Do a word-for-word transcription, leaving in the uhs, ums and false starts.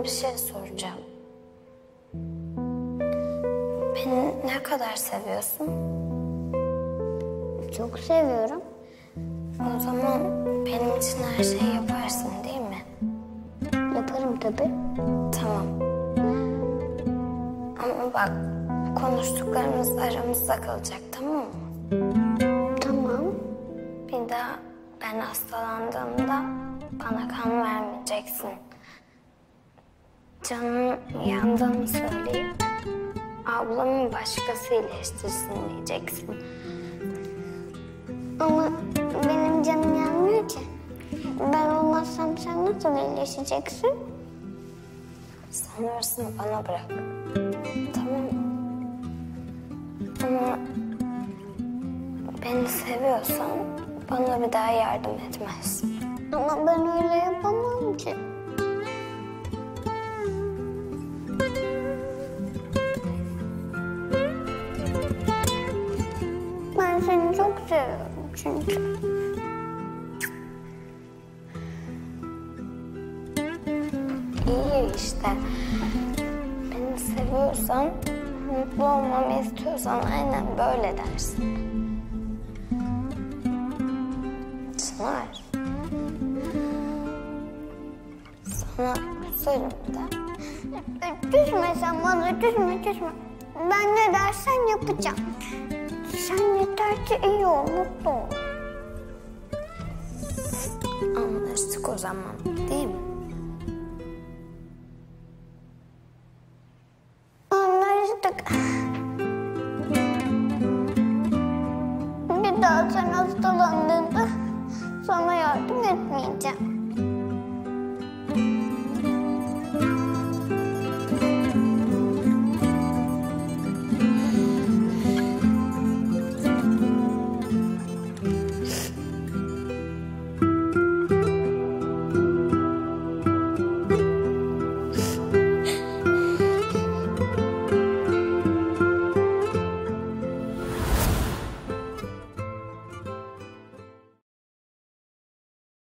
bir şey soracağım. Beni ne kadar seviyorsun? Çok seviyorum. O zaman benim için her şeyi yaparsın değil mi? Yaparım tabii. Tamam. Ama bak, bu konuştuklarımız aramızda kalacak, tamam mı? Tamam. Bir daha ben hastalandığımda bana kan vermeyeceksin. Canım yandığını söyleyip ablamı başkası iyileştirsin diyeceksin. Ama benim canım yanmıyor ki. Ben olmazsam sen nasıl iyileşeceksin? Sen orasını bana bırak. Tamam mı? Ama beni seviyorsan bana bir daha yardım etmezsin. Ama ben öyle yapamam ki. Ben seni çok seviyorum çünkü. İyi işte. Beni seviyorsan, mutlu olmamı istiyorsan aynen böyle dersin. Çınar. Sana güzelim de. Düşme sen bana, düşme, düşme. Ben ne dersen yapacağım. Sen yeter ki iyi ol, mutlu ol. Anlaştık o zaman, değil mi? Anlaştık. Bir daha sen hastalandığında sana yardım etmeyeceğim.